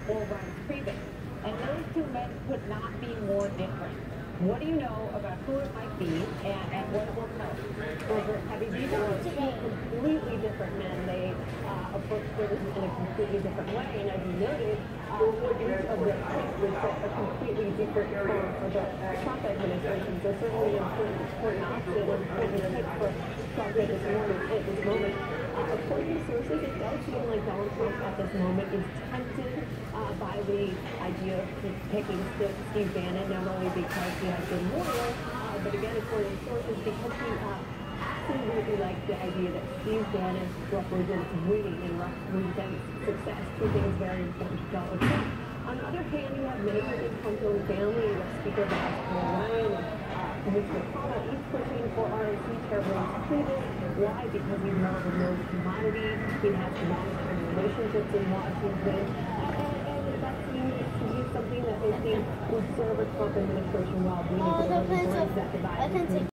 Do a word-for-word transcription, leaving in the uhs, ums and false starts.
or runs previous. And those two men could not be more different. What do you know about who it might be and, and what it will tell you? Have you these are two completely different men. They uh, approach business in a completely different way. And as you noted, uh, each of their pitch was a completely different tone for the Trump administration. So certainly an important, important option and important pitch for Trump at this moment. At this moment. Uh, according to sources, it does seem like Donald Trump at this moment is tempted uh, by the idea of picking Steve Bannon, not only because he has been loyal, uh, but again, according to sources, because he uh, absolutely likes the idea that Steve Bannon represents winning and represents success, two things very important to Donald Trump. On the other hand, you have many within Trump's own family, you have Speaker Paul Ryan and uh, Commissioner McConnell, each pushing for R N C chairman Cleveland. Why? Because he's more of a known commodity. He has long-term relationships in Washington. And, and that seems to be something that they think would serve a Trump administration well, being able to executive